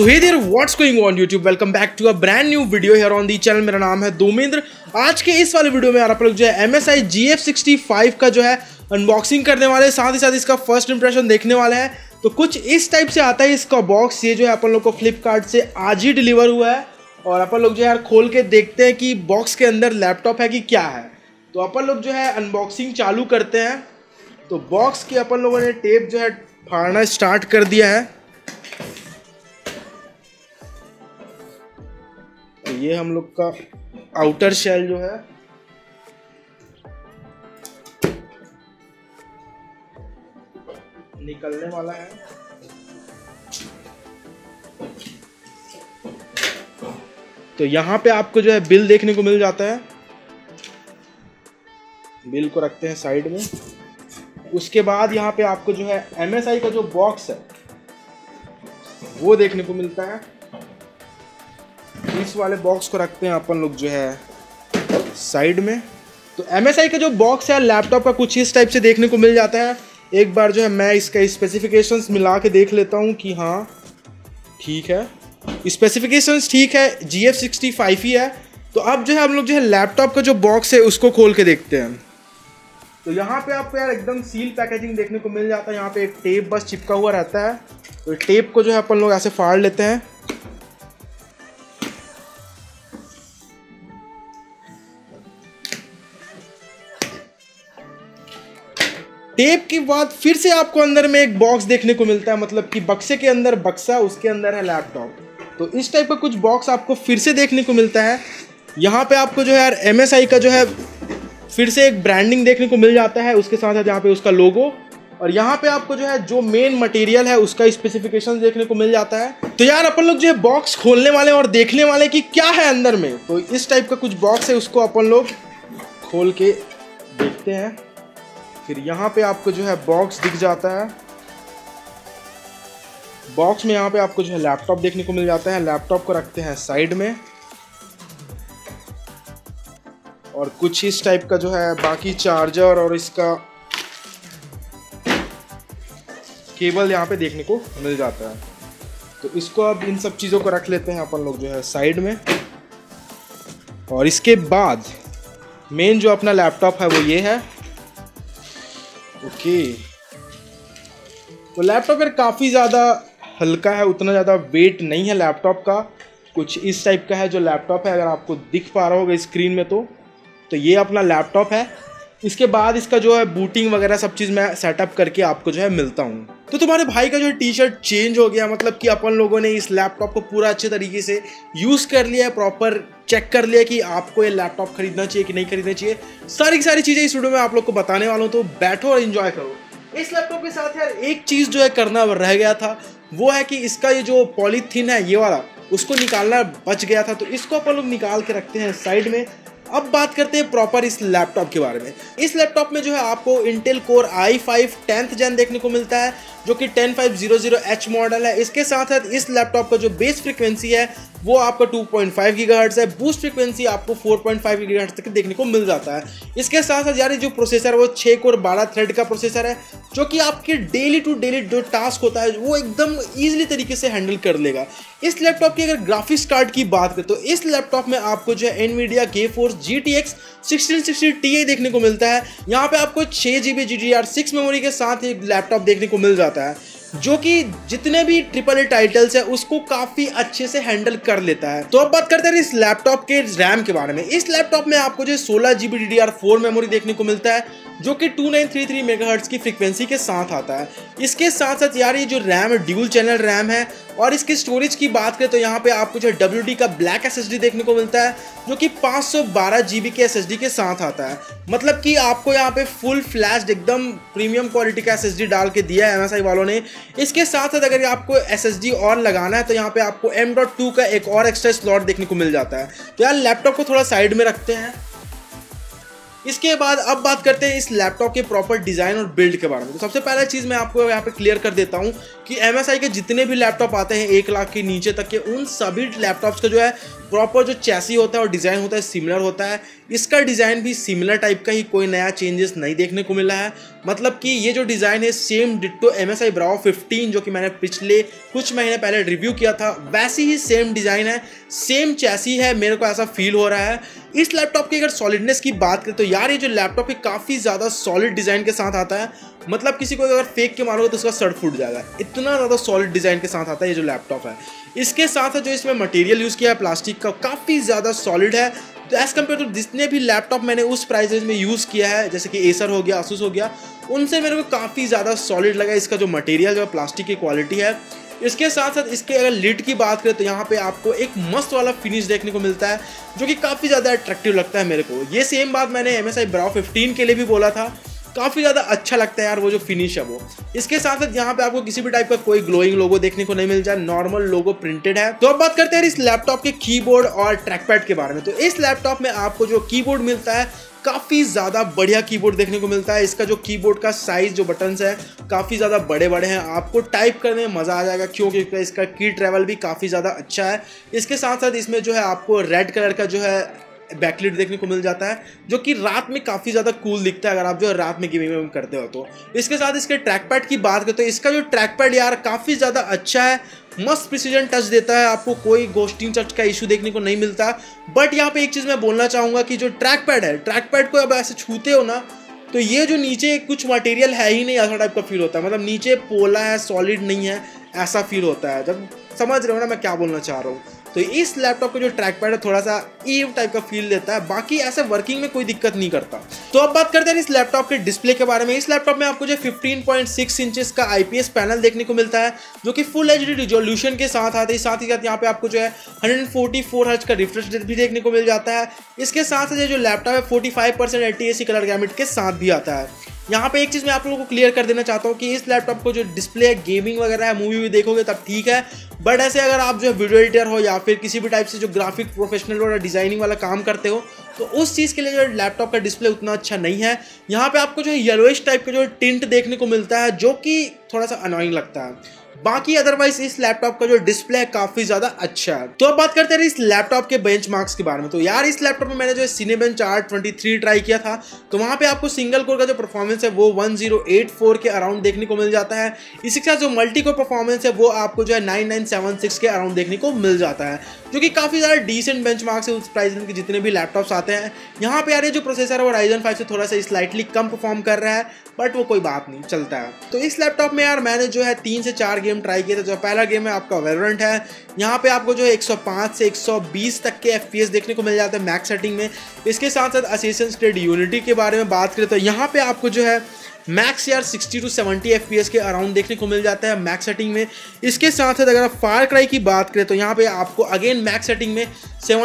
So hey there what's going on YouTube, welcome back to a brand new video here on the channel. मेरा नाम है दोमेंद्र। आज के इस वाले वीडियो में यार आप लोग जो है MSI GF65 का जो है अनबॉक्सिंग करने वाले हैं, साथ ही साथ इसका फर्स्ट इंप्रेशन देखने वाले हैं। तो कुछ इस टाइप से आता है इसका बॉक्स। ये जो है अपन लोग को फ्लिपकार्ट से आज ही डिलीवर हुआ है और अपन लोग जो है यार खोल के देखते हैं कि बॉक्स के अंदर लैपटॉप है कि क्या है। तो अपन लोग जो है अनबॉक्सिंग चालू करते हैं। तो बॉक्स की अपन लोगों ने टेप जो है फाड़ना स्टार्ट कर दिया है। तो ये हम लोग का आउटर शेल जो है निकलने वाला है। तो यहाँ पे आपको जो है बिल देखने को मिल जाता है। बिल को रखते हैं साइड में। उसके बाद यहाँ पे आपको जो है MSI का जो बॉक्स है वो देखने को मिलता है। इस वाले बॉक्स को रखते हैं अपन लोग जो है साइड में। तो MSI का जो बॉक्स है लैपटॉप का कुछ इस टाइप से देखने को मिल जाता है। एक बार जो है मैं इसका स्पेसिफिकेशंस मिला के देख लेता हूँ कि हाँ ठीक है, स्पेसिफिकेशंस ठीक है, GF65 ही है। तो अब जो है हम लोग जो है लैपटॉप का जो बॉक्स है उसको खोल के देखते हैं। तो यहाँ पे आपको यार एकदम सील पैकेजिंग देखने को मिल जाता है। यहाँ पे एक टेप बस चिपका हुआ रहता है। तो टेप को जो है अपन लोग ऐसे फाड़ लेते हैं। टेप के बाद फिर से आपको अंदर में एक बॉक्स देखने को मिलता है, मतलब कि बक्से के अंदर बक्सा, उसके अंदर है लैपटॉप। तो इस टाइप का कुछ बॉक्स आपको फिर से देखने को मिलता है। यहाँ पे आपको जो है यार MSI का जो है फिर से एक ब्रांडिंग देखने को मिल जाता है, उसके साथ है यहाँ पे उसका लोगो। और यहाँ पे आपको जो है जो मेन मटेरियल है उसका स्पेसिफिकेशन देखने को मिल जाता है। तो यार अपन लोग जो है बॉक्स खोलने वाले और देखने वाले कि क्या है अंदर में। तो इस टाइप का कुछ बॉक्स है, उसको अपन लोग खोल के देखते हैं। फिर यहाँ पे आपको जो है बॉक्स दिख जाता है। बॉक्स में यहाँ पे आपको जो है लैपटॉप देखने को मिल जाता है। लैपटॉप को रखते हैं साइड में। और कुछ इस टाइप का जो है बाकी चार्जर और इसका केबल यहाँ पे देखने को मिल जाता है। तो इसको अब इन सब चीज़ों को रख लेते हैं अपन लोग जो है साइड में। और इसके बाद मेन जो अपना लैपटॉप है वो ये है। ओके, तो लैपटॉप यार काफ़ी ज़्यादा हल्का है, उतना ज़्यादा वेट नहीं है लैपटॉप का। कुछ इस टाइप का है जो लैपटॉप है, अगर आपको दिख पा रहा होगा स्क्रीन में। तो ये अपना लैपटॉप है। इसके बाद इसका जो है बूटिंग वगैरह सब चीज़ मैं सेटअप करके आपको जो है मिलता हूँ। तो तुम्हारे भाई का जो है टी-शर्ट चेंज हो गया, मतलब कि अपन लोगों ने इस लैपटॉप को पूरा अच्छे तरीके से यूज़ कर लिया है, प्रॉपर चेक कर लिया कि आपको ये लैपटॉप खरीदना चाहिए कि नहीं खरीदना चाहिए। सारी की सारी चीज़ें इस वीडियो में आप लोग को बताने वाला हूँ। तो बैठो और इन्जॉय करो। इस लैपटॉप के साथ यार एक चीज़ जो है करना रह गया था, वो है कि इसका ये जो पॉलीथीन है ये वाला, उसको निकालना बच गया था। तो इसको अपन लोग निकाल के रखते हैं साइड में। अब बात करते हैं प्रॉपर इस लैपटॉप के बारे में। इस लैपटॉप में जो है आपको इंटेल कोर i5 10th जेन देखने को मिलता है, जो कि 10500H मॉडल है। इसके साथ साथ इस लैपटॉप का जो बेस फ्रीक्वेंसी है वो आपका 2.5 गीगाहर्ट्ज़ है। बूस्ट फ्रीक्वेंसी आपको 4.5 गीगाहर्ट्ज़ तक देखने को मिल जाता है। इसके साथ साथ यार जो प्रोसेसर है वो 6 कोर 12 थ्रेड का प्रोसेसर है, जो कि आपके डेली टू डेली जो टास्क होता है वो एकदम ईजिली तरीके से हैंडल कर लेगा। इस लैपटॉप की अगर ग्राफिक्स कार्ड की बात करें तो इस लैपटॉप में आपको जो है NVIDIA GeForce GTX 1660 Ti देखने को मिलता है। यहाँ पे आपको 6GB GDDR6 मेमोरी के साथ एक लैपटॉप देखने को मिल जाता है, जो कि जितने भी AAA टाइटल्स है उसको काफी अच्छे से हैंडल कर लेता है। तो अब बात करते हैं इस लैपटॉप के रैम के बारे में। इस लैपटॉप में आपको जो 16GB DDR4 मेमोरी देखने को मिलता है, जो कि 2933 मेगाहर्ट्ज़ की फ्रीक्वेंसी के साथ आता है। इसके साथ साथ यार ये जो रैम है ड्यूल चैनल रैम है। और इसकी स्टोरेज की बात करें तो यहाँ पे आपको जो WD का ब्लैक SSD देखने को मिलता है, जो कि 512GB के SSD के साथ आता है। मतलब कि आपको यहाँ पे फुल फ्लैश्ड एकदम प्रीमियम क्वालिटी का SSD डाल के दिया है MSI वालों ने। इसके साथ साथ अगर आपको SSD और लगाना है तो यहाँ पे आपको M.2 का एक और एक्स्ट्रा स्लॉट देखने को मिल जाता है। तो यार लैपटॉप को थोड़ा साइड में रखते हैं। इसके बाद अब बात करते हैं इस लैपटॉप के प्रॉपर डिज़ाइन और बिल्ड के बारे में। तो सबसे पहला चीज़ मैं आपको यहाँ पे क्लियर कर देता हूँ कि MSI के जितने भी लैपटॉप आते हैं 1 लाख के नीचे तक के, उन सभी लैपटॉप्स का जो है प्रॉपर जो चैसी होता है और डिज़ाइन होता है सिमिलर होता है। इसका डिज़ाइन भी सिमिलर टाइप का ही, कोई नया चेंजेस नहीं देखने को मिला है। मतलब कि ये जो डिज़ाइन है सेम डिट्टो MSI ब्रावो 15 जो कि मैंने पिछले कुछ महीने पहले रिव्यू किया था वैसी ही सेम डिज़ाइन है, सेम चैसी है, मेरे को ऐसा फील हो रहा है। इस लैपटॉप की अगर सॉलिडनेस की बात करें तो यार ये जो लैपटॉप है काफ़ी ज़्यादा सॉलिड डिज़ाइन के साथ आता है। मतलब किसी को अगर फेंक के मारोगे तो उसका सर फूट जाएगा, इतना ज़्यादा सॉलिड डिज़ाइन के साथ आता है ये जो लैपटॉप है। इसके साथ जो इसमें मटेरियल यूज़ किया है प्लास्टिक का काफ़ी ज़्यादा सॉलिड है। तो एज़ कम्पेयर टू जितने भी लैपटॉप मैंने उस प्राइस रेंज में यूज़ किया है जैसे कि एसर हो गया, आसूस हो गया, उनसे मेरे को काफ़ी ज़्यादा सॉलिड लगा इसका जो मटेरियल जो प्लास्टिक की क्वालिटी है। इसके साथ साथ इसके अगर लिड की बात करें तो यहाँ पे आपको एक मस्त वाला फिनिश देखने को मिलता है जो कि काफ़ी ज़्यादा अट्रैक्टिव लगता है मेरे को। ये सेम बात मैंने MSI ब्रावो 15 के लिए भी बोला था, काफ़ी ज़्यादा अच्छा लगता है यार वो जो फिनिश है वो। इसके साथ साथ यहाँ पे आपको किसी भी टाइप का कोई ग्लोइंग लोगो देखने को नहीं मिल जाए, नॉर्मल लोगो प्रिंटेड है। तो अब बात करते हैं इस लैपटॉप के कीबोर्ड और ट्रैकपैड के बारे में। तो इस लैपटॉप में आपको जो कीबोर्ड मिलता है काफ़ी ज़्यादा बढ़िया कीबोर्ड देखने को मिलता है। इसका जो कीबोर्ड का साइज़ जो बटन्स है काफ़ी ज़्यादा बड़े बड़े हैं, आपको टाइप करने में मज़ा आ जाएगा क्योंकि इसका की ट्रैवल भी काफ़ी ज़्यादा अच्छा है। इसके साथ साथ इसमें जो है आपको रेड कलर का जो है बैकलिट देखने को मिल जाता है जो कि रात में काफ़ी ज़्यादा कूल दिखता है अगर आप जो है रात में गेमिंग करते हो तो। इसके साथ इसके ट्रैकपैड की बात करें तो इसका जो ट्रैकपैड यार काफ़ी ज़्यादा अच्छा है, मस्त प्रिसीजन टच देता है, आपको कोई घोस्टिंग टच का इशू देखने को नहीं मिलता। बट यहाँ पे एक चीज़ मैं बोलना चाहूँगा कि जो ट्रैकपैड है, ट्रैकपैड को अब ऐसे छूते हो ना तो ये जो नीचे कुछ मटेरियल है ही नहीं ऐसा टाइप का फील होता है। मतलब नीचे पोला है, सॉलिड नहीं है, ऐसा फील होता है। जब समझ रहे हो ना मैं क्या बोलना चाह रहा हूँ। तो इस लैपटॉप का जो ट्रैकपैड है थोड़ा सा ईव टाइप का फील देता है, बाकी ऐसे वर्किंग में कोई दिक्कत नहीं करता। तो अब बात करते हैं इस लैपटॉप के डिस्प्ले के बारे में। इस लैपटॉप में आपको जो 15.6 इंचेस का IPS पैनल देखने को मिलता है जो कि फुल HD रिजोल्यूशन के साथ आते हैं। साथ ही साथ यहाँ पे आपको जो है 144 हर्ट्ज का रिफ्रेश रेट भी देखने को मिल जाता है। इसके साथ साथ जो लैपटॉप है 45% ATSC कलर गैमुलेट के साथ भी आता है। यहाँ पे एक चीज़ मैं आप लोगों को क्लियर कर देना चाहता हूँ कि इस लैपटॉप को जो डिस्प्ले है गेमिंग वगैरह है, मूवी भी देखोगे तब ठीक है, बट ऐसे अगर आप जो है वीडियो एडिटर हो या फिर किसी भी टाइप से जो ग्राफिक प्रोफेशनल वाला डिजाइनिंग वाला काम करते हो तो उस चीज़ के लिए जो लैपटॉप का डिस्प्ले उतना अच्छा नहीं है। यहाँ पे आपको जो है येलोइश टाइप का जो टिंट देखने को मिलता है जो कि थोड़ा सा अनोइंग लगता है। बाकी अदरवाइज इस लैपटॉप का जो डिस्प्ले है काफी ज्यादा अच्छा है। तो अब बात करते हैं इस लैपटॉप के बेंचमार्क्स के बारे में। तो यार इस लैपटॉप में मैंने जो Cinebench R23 ट्राई किया था तो वहां पे आपको सिंगल कोर का जो परफॉर्मेंस है वो 1084 के अराउंड देखने को मिल जाता है। इसी के साथ जो मल्टी कोर परफॉर्मेंस है वो आपको जो है 9976 के अराउंड देखने को मिल जाता है जो कि काफी ज्यादा डिसेंट बेंचमार्क्स है उस प्राइस के जितने भी लैपटॉप्स आते हैं। यहाँ पे यार ये जो प्रोसेसर है वो Ryzen 5 से थोड़ा सा स्लाइटली कम परफॉर्म कर रहा है, बट वो कोई बात नहीं, चलता है। तो इस लैपटॉप में यार मैंने जो है 3 से 4 गेम ट्राई किए थे। जो पहला गेम है आपका Valorant है, यहाँ पे आपको जो है 105 से 120 तक के FPS देखने को मिल जाता है मैक्स सेटिंग में। इसके साथ साथ Assassin's Creed Unity के बारे में बात करें तो यहाँ पे आपको जो है मैक्स यार 60 to 70 FPS के अराउंड देखने को मिल जाता है मैक्स सेटिंग में। इसके साथ साथ अगर आप फार क्राई की बात करें तो यहाँ पे आपको अगेन मैक्स सेटिंग में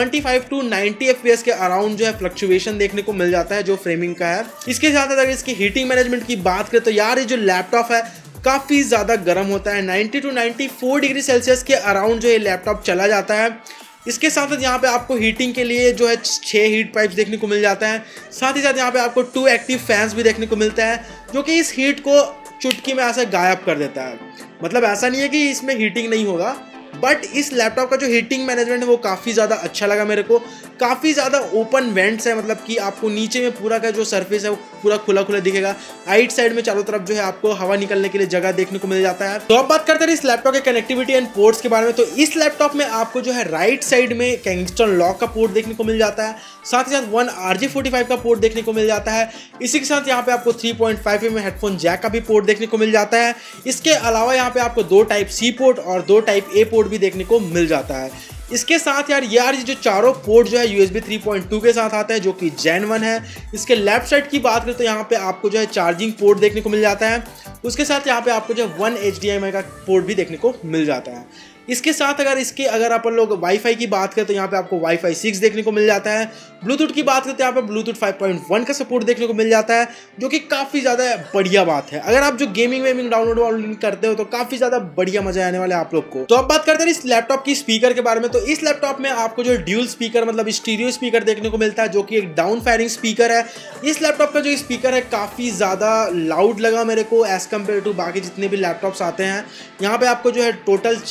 75 to 90 FPS के अराउंड जो है फ्लक्चुएशन देखने को मिल जाता है जो फ्रेमिंग का है। इसके साथ साथ अगर इसकी हीटिंग मैनेजमेंट की बात करें तो यार ये जो लैपटॉप है काफ़ी ज़्यादा गर्म होता है, 90 to 94 डिग्री सेल्सियस के अराउंड जो ये लैपटॉप चला जाता है। इसके साथ साथ यहाँ पे आपको हीटिंग के लिए जो है 6 हीट पाइप्स देखने को मिल जाता है। साथ ही साथ यहाँ पे आपको 2 एक्टिव फैंस भी देखने को मिलता है जो कि इस हीट को चुटकी में ऐसे गायब कर देता है। मतलब ऐसा नहीं है कि इसमें हीटिंग नहीं होगा, बट इस लैपटॉप का जो हीटिंग मैनेजमेंट है वो काफ़ी ज़्यादा अच्छा लगा मेरे को। काफ़ी ज़्यादा ओपन वेंट्स है, मतलब कि आपको नीचे में पूरा का जो सरफेस है वो पूरा खुला खुला दिखेगा। राइट साइड में चारों तरफ जो है आपको हवा निकलने के लिए जगह देखने को मिल जाता है। तो अब बात करते हैं इस लैपटॉप के कनेक्टिविटी एंड पोर्ट्स के बारे में। तो इस लैपटॉप में आपको जो है राइट साइड में किंगस्टन लॉक का पोर्ट देखने को मिल जाता है, साथ ही साथ 1 RJ45 का पोर्ट देखने को मिल जाता है। इसी के साथ यहाँ पे आपको 3.5 mm हेडफोन जैक का भी पोर्ट देखने को मिल जाता है। इसके अलावा यहाँ पे आपको 2 टाइप C पोर्ट और 2 टाइप A पोर्ट भी देखने को मिल जाता है। इसके साथ यार ये जो चारों पोर्ट जो है USB 3.2 के साथ आता है जो कि Gen 1 है। इसके लेफ्ट साइड की बात करें तो यहाँ पे आपको जो है चार्जिंग पोर्ट देखने को मिल जाता है। उसके साथ यहाँ पे आपको जो है 1 HDMI का पोर्ट भी देखने को मिल जाता है। इसके साथ अगर अपन लोग वाईफाई की बात करें तो यहाँ पे आपको वाईफाई 6 देखने को मिल जाता है। ब्लूटूथ की बात करते हैं यहाँ पे ब्लूटूथ 5.1 का सपोर्ट देखने को मिल जाता है जो कि काफ़ी ज़्यादा बढ़िया बात है। अगर आप जो गेमिंग डाउनलोड करते हो तो काफ़ी ज़्यादा बढ़िया मजा आने वाले आप लोग को। तो अब बात करते हैं इस लैपटॉप की स्पीकर के बारे में। तो इस लैपटॉप में आपको जो ड्यूल स्पीकर मतलब स्टीरियो स्पीकर देखने को मिलता है जो कि एक डाउन फायरिंग स्पीकर है। इस लैपटॉप का जो स्पीकर है काफ़ी ज़्यादा लाउड लगा मेरे को एज़ कम्पेयर टू बाकी जितने भी लैपटॉप्स आते हैं। यहाँ पे आपको जो है टोटल 4 वाट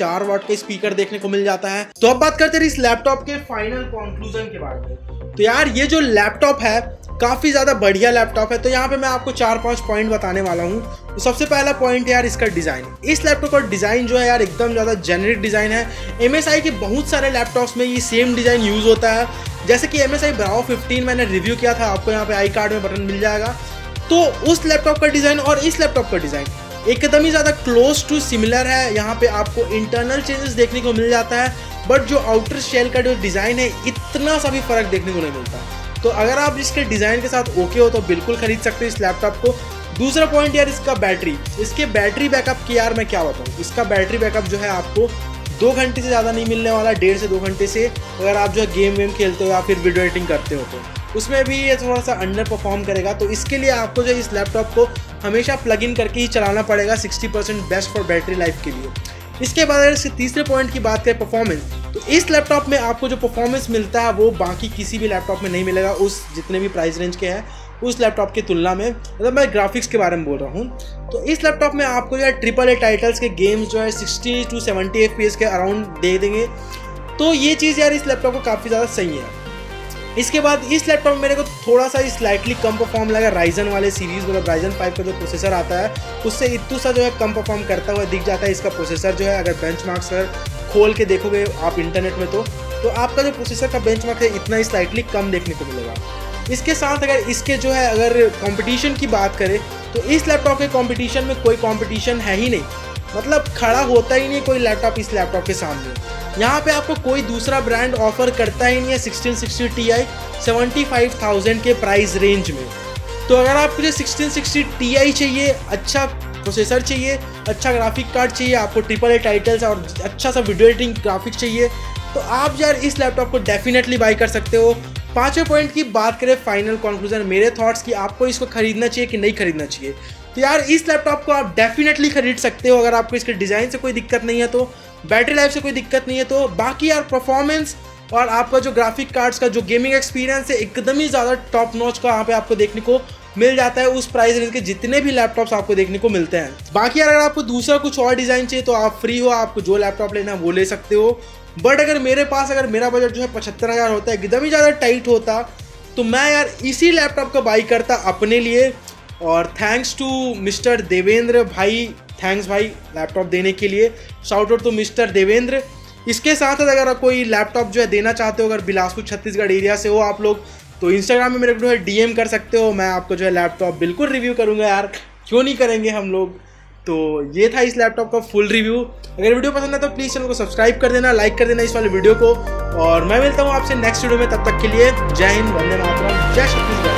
के स्पीकर देखने को मिल जाता है। तो अब बात करते हैं इस लैपटॉप के फाइनल कंक्लूजन के बारे में। तो यार ये जो लैपटॉप है काफ़ी ज़्यादा बढ़िया लैपटॉप है। तो यहाँ पे मैं आपको 4-5 पॉइंट बताने वाला हूँ। तो सबसे पहला पॉइंट यार इसका डिज़ाइन। इस लैपटॉप का डिज़ाइन जो है यार एकदम ज़्यादा जेनरिक डिज़ाइन है। MSI के बहुत सारे लैपटॉप्स में ये सेम डिज़ाइन यूज़ होता है, जैसे कि MSI ब्रावो 15 मैंने रिव्यू किया था, आपको यहाँ पे आई कार्ड में बटन मिल जाएगा। तो उस लैपटॉप का डिज़ाइन और इस लैपटॉप का डिज़ाइन एकदम ही ज़्यादा क्लोज टू सिमिलर है। यहाँ पे आपको इंटरनल चेंजेस देखने को मिल जाता है, बट जो आउटर शेल का जो डिज़ाइन है इतना सा भी फ़र्क देखने को नहीं मिलता। तो अगर आप इसके डिज़ाइन के साथ ओके हो तो बिल्कुल खरीद सकते हो इस लैपटॉप को। दूसरा पॉइंट यार इसका बैटरी, इसके बैटरी बैकअप की यार मैं क्या बताऊँ। इसका बैटरी बैकअप जो है आपको 2 घंटे से ज़्यादा नहीं मिलने वाला, 1.5 से 2 घंटे से। अगर आप जो है गेम वेम खेलते हो या फिर वीडियो एडिटिंग करते हो तो उसमें भी ये थोड़ा सा अंडर परफॉर्म करेगा। तो इसके लिए आपको जो इस लैपटॉप को हमेशा प्लग इन करके ही चलाना पड़ेगा, 60% बेस्ट फॉर बैटरी लाइफ के लिए। इसके बाद अगर इसके तीसरे पॉइंट की बात करें परफॉर्मेंस, तो इस लैपटॉप में आपको जो परफॉर्मेंस मिलता है वो बाकी किसी भी लैपटॉप में नहीं मिलेगा, उस जितने भी प्राइस रेंज के हैं उस लैपटॉप की तुलना में। मतलब मैं ग्राफिक्स के बारे में बोल रहा हूँ। तो इस लैपटॉप में आपको यार AAA टाइटल्स के गेम्स जो है 60 to 70 FPS के अराउंड दे देंगे। तो ये चीज़ यार इस लैपटॉप को काफ़ी ज़्यादा सही है। इसके बाद इस लैपटॉप में मेरे को थोड़ा सा स्लाइटली कम परफॉर्म लगा राइजन वाले सीरीज़, मतलब राइजन 5 का जो प्रोसेसर आता है उससे इतना सा जो है कम परफॉर्म करता हुआ दिख जाता है इसका प्रोसेसर जो है। अगर बेंचमार्क्स अगर खोल के देखोगे आप इंटरनेट में तो आपका जो प्रोसेसर का बेंचमार्क है इतना स्लाइटली कम देखने को मिलेगा। इसके साथ अगर इसके जो है अगर कंपटीशन की बात करें तो इस लैपटॉप के कंपटीशन में कोई कंपटीशन है ही नहीं, मतलब खड़ा होता ही नहीं कोई लैपटॉप इस लैपटॉप के सामने। यहाँ पे आपको कोई दूसरा ब्रांड ऑफर करता ही नहीं है 1660 Ti 75,000 के प्राइस रेंज में। तो अगर आपको जो 1660 Ti चाहिए, अच्छा प्रोसेसर चाहिए, अच्छा ग्राफिक कार्ड चाहिए, आपको AAA टाइटल्स और अच्छा सा वीडियो एडिटिंग ग्राफिक्स चाहिए, तो आप यार इस लैपटॉप को डेफिनेटली बाई कर सकते हो। पांचवें पॉइंट की बात करें फाइनल कंक्लूजन, मेरे थॉट्स कि आपको इसको खरीदना चाहिए कि नहीं खरीदना चाहिए। तो यार इस लैपटॉप को आप डेफिनेटली खरीद सकते हो अगर आपको इसके डिज़ाइन से कोई दिक्कत नहीं है, तो बैटरी लाइफ से कोई दिक्कत नहीं है। तो बाकी यार परफॉर्मेंस और आपका जो ग्राफिक कार्ड्स का जो गेमिंग एक्सपीरियंस है एकदम ही ज़्यादा टॉप नॉच का यहाँ पे आपको देखने को मिल जाता है उस प्राइस रेंज के जितने भी लैपटॉप्स आपको देखने को मिलते हैं। बाकी यार अगर आपको दूसरा कुछ और डिज़ाइन चाहिए तो आप फ्री हो, आपको जो लैपटॉप लेना है वो ले सकते हो। बट अगर मेरे पास अगर मेरा बजट जो है 75,000 होता है, एकदम ही ज़्यादा टाइट होता, तो मैं यार इसी लैपटॉप का बाई करता अपने लिए। और थैंक्स टू मिस्टर देवेंद्र भाई, थैंक्स भाई लैपटॉप देने के लिए, shout out to mister Devendra. इसके साथ अगर कोई लैपटॉप जो है देना चाहते हो, अगर बिलासपुर छत्तीसगढ़ एरिया से हो आप लोग, तो इंस्टाग्राम में मेरे को जो है DM कर सकते हो। मैं आपको जो है लैपटॉप बिल्कुल रिव्यू करूँगा यार, क्यों नहीं करेंगे हम लोग। तो ये था इस लैपटॉप का फुल रिव्यू। अगर वीडियो पसंद है तो प्लीज़ चैनल को सब्सक्राइब कर देना, लाइक कर देना इस वाले वीडियो को। और मैं मिलता हूँ आपसे नेक्स्ट वीडियो में, तब तक के लिए जय हिंद, वंदे मातरम, जय छत्तीसगढ़।